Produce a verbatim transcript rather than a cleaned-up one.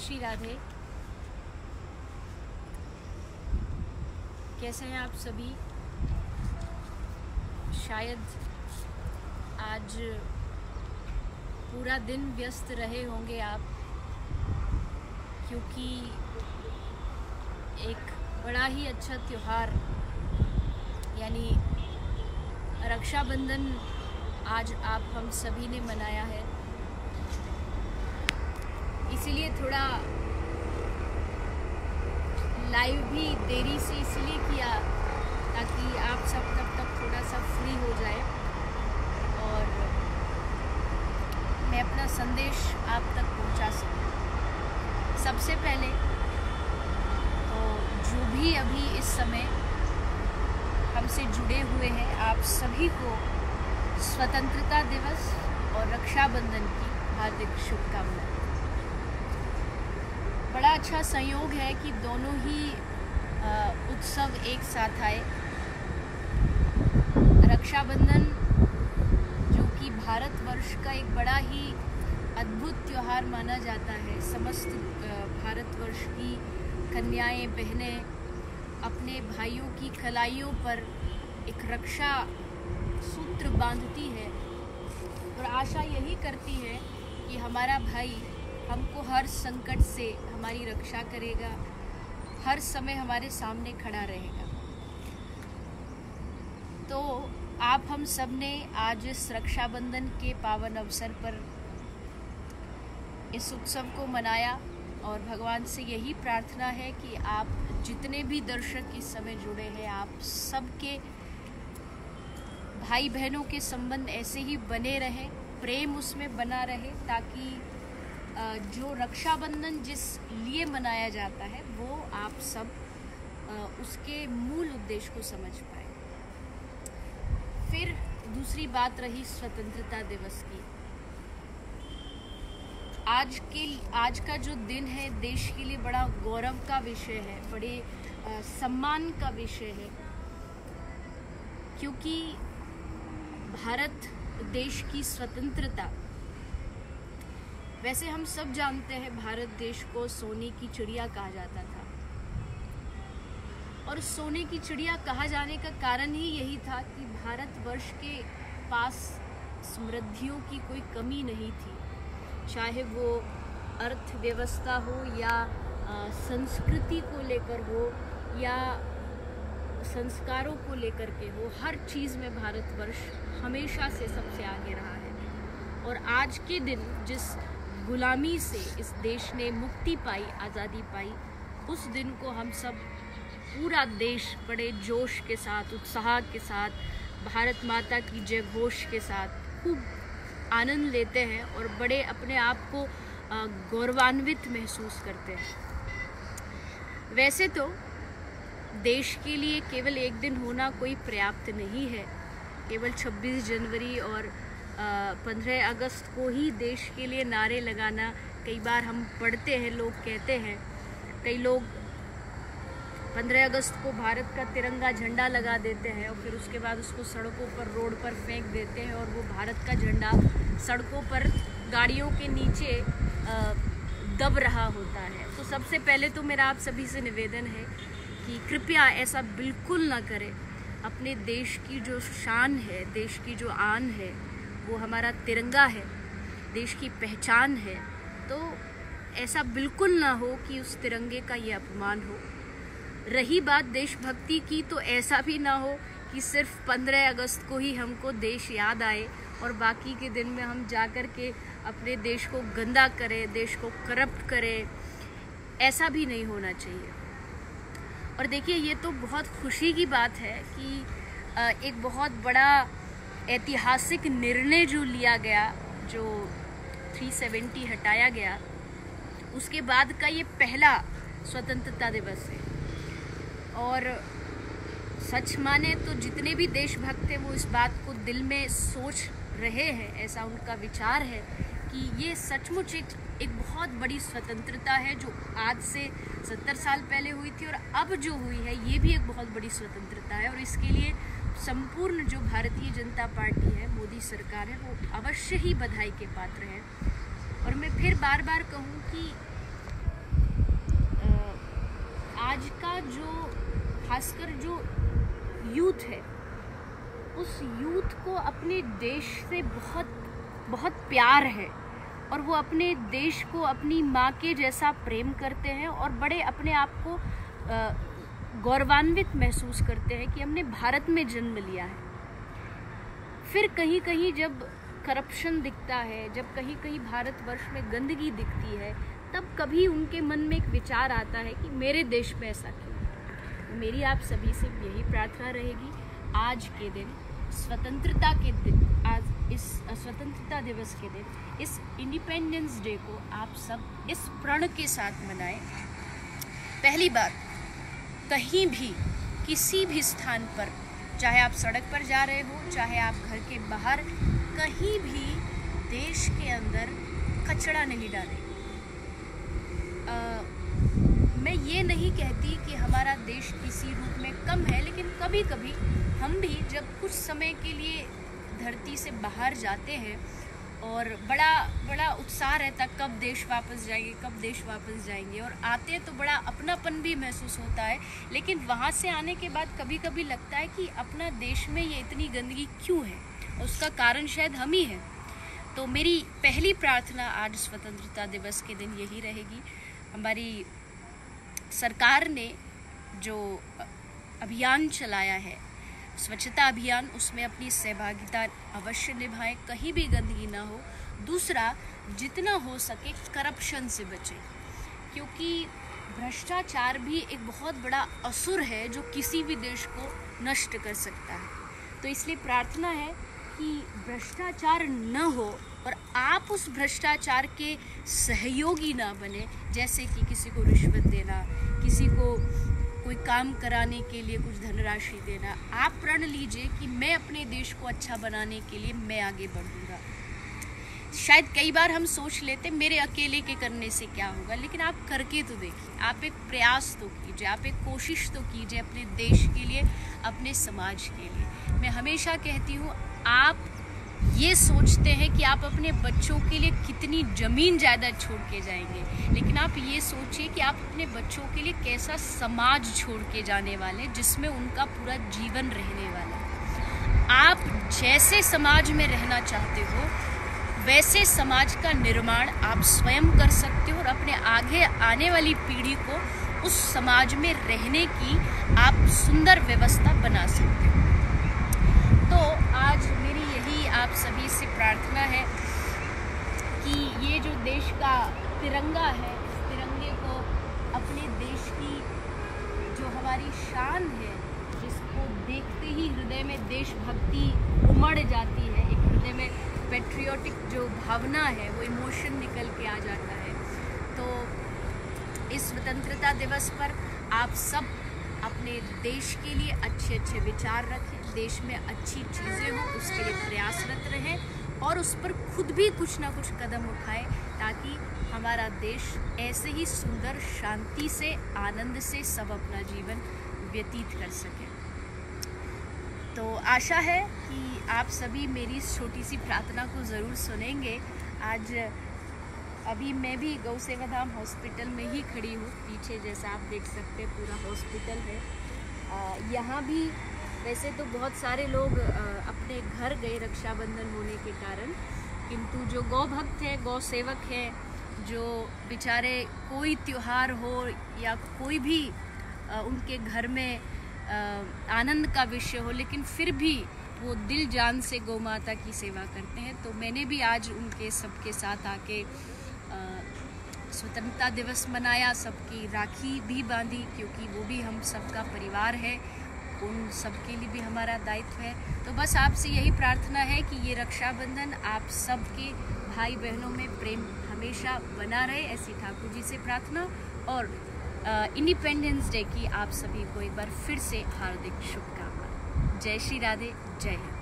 श्री राधे। कैसे हैं आप सभी? शायद आज पूरा दिन व्यस्त रहे होंगे आप, क्योंकि एक बड़ा ही अच्छा त्यौहार यानी रक्षाबंधन आज आप हम सभी ने मनाया है। इसीलिए थोड़ा लाइव भी देरी से इसलिए किया ताकि आप सब तब तक थोड़ा सा फ्री हो जाए और मैं अपना संदेश आप तक पहुंचा सकूं। सबसे पहले तो जो भी अभी इस समय हमसे जुड़े हुए हैं, आप सभी को स्वतंत्रता दिवस और रक्षाबंधन की हार्दिक शुभकामनाएं। बड़ा अच्छा संयोग है कि दोनों ही उत्सव एक साथ आए। रक्षाबंधन जो कि भारतवर्ष का एक बड़ा ही अद्भुत त्यौहार माना जाता है। समस्त भारतवर्ष की कन्याएं बहनें अपने भाइयों की कलाइयों पर एक रक्षा सूत्र बांधती है और आशा यही करती है कि हमारा भाई हमको हर संकट से हमारी रक्षा करेगा, हर समय हमारे सामने खड़ा रहेगा। तो आप हम सब ने आज इस रक्षाबंधन के पावन अवसर पर इस उत्सव को मनाया और भगवान से यही प्रार्थना है कि आप जितने भी दर्शक इस समय जुड़े हैं, आप सबके भाई बहनों के संबंध ऐसे ही बने रहें, प्रेम उसमें बना रहे, ताकि जो रक्षाबंधन जिस लिए मनाया जाता है वो आप सब उसके मूल उद्देश्य को समझ पाए। फिर दूसरी बात रही स्वतंत्रता दिवस की। आज के आज का जो दिन है देश के लिए बड़ा गौरव का विषय है, बड़े आ, सम्मान का विषय है, क्योंकि भारत देश की स्वतंत्रता, वैसे हम सब जानते हैं भारत देश को सोने की चिड़िया कहा जाता था और सोने की चिड़िया कहा जाने का कारण ही यही था कि भारतवर्ष के पास समृद्धियों की कोई कमी नहीं थी, चाहे वो अर्थव्यवस्था हो या आ, संस्कृति को लेकर हो या संस्कारों को लेकर के हो। हर चीज़ में भारतवर्ष हमेशा से सबसे आगे रहा है और आज के दिन जिस गुलामी से इस देश ने मुक्ति पाई, आज़ादी पाई, उस दिन को हम सब पूरा देश बड़े जोश के साथ, उत्साह के साथ, भारत माता की जय घोष के साथ खूब आनंद लेते हैं और बड़े अपने आप को गौरवान्वित महसूस करते हैं। वैसे तो देश के लिए केवल एक दिन होना कोई पर्याप्त नहीं है। केवल छब्बीस जनवरी और पंद्रह अगस्त को ही देश के लिए नारे लगाना, कई बार हम पढ़ते हैं, लोग कहते हैं, कई लोग पंद्रह अगस्त को भारत का तिरंगा झंडा लगा देते हैं और फिर उसके बाद उसको सड़कों पर, रोड पर फेंक देते हैं और वो भारत का झंडा सड़कों पर गाड़ियों के नीचे दब रहा होता है। तो सबसे पहले तो मेरा आप सभी से निवेदन है कि कृपया ऐसा बिल्कुल ना करें। अपने देश की जो शान है, देश की जो आन है, वो हमारा तिरंगा है, देश की पहचान है, तो ऐसा बिल्कुल ना हो कि उस तिरंगे का ये अपमान हो। रही बात देशभक्ति की, तो ऐसा भी ना हो कि सिर्फ पंद्रह अगस्त को ही हमको देश याद आए और बाकी के दिन में हम जाकर के अपने देश को गंदा करें, देश को करप्ट करें। ऐसा भी नहीं होना चाहिए। और देखिए, ये तो बहुत खुशी की बात है कि एक बहुत बड़ा ऐतिहासिक निर्णय जो लिया गया, जो तीन सौ सत्तर हटाया गया, उसके बाद का ये पहला स्वतंत्रता दिवस है। और सच माने तो जितने भी देशभक्त हैं वो इस बात को दिल में सोच रहे हैं, ऐसा उनका विचार है कि ये सचमुच एक एक बहुत बड़ी स्वतंत्रता है जो आज से सत्तर साल पहले हुई थी और अब जो हुई है ये भी एक बहुत बड़ी स्वतंत्रता है। और इसके लिए संपूर्ण जो भारतीय जनता पार्टी है, मोदी सरकार है, वो अवश्य ही बधाई के पात्र हैं। और मैं फिर बार बार कहूँ कि आज का जो खासकर जो यूथ है, उस यूथ को अपने देश से बहुत बहुत प्यार है और वो अपने देश को अपनी माँ के जैसा प्रेम करते हैं और बड़े अपने आप को गौरवान्वित महसूस करते हैं कि हमने भारत में जन्म लिया है। फिर कहीं कहीं जब करप्शन दिखता है, जब कहीं कहीं भारतवर्ष में गंदगी दिखती है, तब कभी उनके मन में एक विचार आता है कि मेरे देश में ऐसा क्यों। मेरी आप सभी से यही प्रार्थना रहेगी, आज के दिन स्वतंत्रता के दिन, आज इस स्वतंत्रता दिवस के दिन, इस इंडिपेंडेंस डे को आप सब इस प्रण के साथ मनाएं। पहली बात, कहीं भी किसी भी स्थान पर, चाहे आप सड़क पर जा रहे हो, चाहे आप घर के बाहर, कहीं भी देश के अंदर कचरा नहीं डालें। मैं ये नहीं कहती कि हमारा देश किसी रूप में कम है, लेकिन कभी कभी हम भी जब कुछ समय के लिए धरती से बाहर जाते हैं और बड़ा बड़ा उत्साह रहता कब देश वापस जाएंगे, कब देश वापस जाएंगे, और आते हैं तो बड़ा अपनापन भी महसूस होता है, लेकिन वहाँ से आने के बाद कभी कभी लगता है कि अपना देश में ये इतनी गंदगी क्यों है, उसका कारण शायद हम ही हैं। तो मेरी पहली प्रार्थना आज स्वतंत्रता दिवस के दिन यही रहेगी। हमारी सरकार ने जो अभियान चलाया है, स्वच्छता अभियान, उसमें अपनी सहभागिता अवश्य निभाएं, कहीं भी गंदगी ना हो। दूसरा, जितना हो सके करप्शन से बचें, क्योंकि भ्रष्टाचार भी एक बहुत बड़ा असुर है जो किसी भी देश को नष्ट कर सकता है। तो इसलिए प्रार्थना है कि भ्रष्टाचार न हो और आप उस भ्रष्टाचार के सहयोगी ना बने, जैसे कि किसी को रिश्वत देना, किसी को कोई काम कराने के लिए कुछ धनराशि देना। आप प्रण लीजिए कि मैं अपने देश को अच्छा बनाने के लिए मैं आगे बढ़ूंगा। शायद कई बार हम सोच लेते मेरे अकेले के करने से क्या होगा, लेकिन आप करके तो देखिए, आप एक प्रयास तो कीजिए, आप एक कोशिश तो कीजिए अपने देश के लिए, अपने समाज के लिए। मैं हमेशा कहती हूँ, आप ये सोचते हैं कि आप अपने बच्चों के लिए कितनी ज़मीन जायदाद छोड़ के जाएंगे, लेकिन आप ये सोचिए कि आप अपने बच्चों के लिए कैसा समाज छोड़ के जाने वाले हैं जिसमें उनका पूरा जीवन रहने वाला है। आप जैसे समाज में रहना चाहते हो, वैसे समाज का निर्माण आप स्वयं कर सकते हो और अपने आगे आने वाली पीढ़ी को उस समाज में रहने की आप सुंदर व्यवस्था बना सकते हो। तो आज मेरी यही आप सभी से प्रार्थना है कि ये जो देश का तिरंगा है, इस तिरंगे को, अपने देश की जो हमारी शान है, जिसको देखते ही हृदय में देशभक्ति उमड़ जाती है, एक हृदय में पेट्रियोटिक जो भावना है, वो इमोशन निकल के आ जाता है। तो इस स्वतंत्रता दिवस पर आप सब अपने देश के लिए अच्छे अच्छे विचार रखें, देश में अच्छी चीज़ें हों उसके लिए प्रयासरत रहें और उस पर खुद भी कुछ ना कुछ कदम उठाएं, ताकि हमारा देश ऐसे ही सुंदर, शांति से, आनंद से सब अपना जीवन व्यतीत कर सकें। तो आशा है कि आप सभी मेरी इस छोटी सी प्रार्थना को ज़रूर सुनेंगे। आज अभी मैं भी गौ सेवा धाम हॉस्पिटल में ही खड़ी हूँ, पीछे जैसा आप देख सकते हैं पूरा हॉस्पिटल है। यहाँ भी वैसे तो बहुत सारे लोग आ, अपने घर गए रक्षाबंधन होने के कारण, किंतु जो गौ भक्त हैं, गौ सेवक हैं, जो बेचारे कोई त्योहार हो या कोई भी आ, उनके घर में आ, आनंद का विषय हो, लेकिन फिर भी वो दिल जान से गौ माता की सेवा करते हैं। तो मैंने भी आज उनके सबके साथ आके स्वतंत्रता दिवस मनाया, सबकी राखी भी बांधी, क्योंकि वो भी हम सबका परिवार है, उन सबके लिए भी हमारा दायित्व है। तो बस आपसे यही प्रार्थना है कि ये रक्षाबंधन आप सबके भाई बहनों में प्रेम हमेशा बना रहे, ऐसी ठाकुर जी से प्रार्थना। और इंडिपेंडेंस डे की आप सभी को एक बार फिर से हार्दिक शुभकामनाएं। जय श्री राधे, जय हिंद।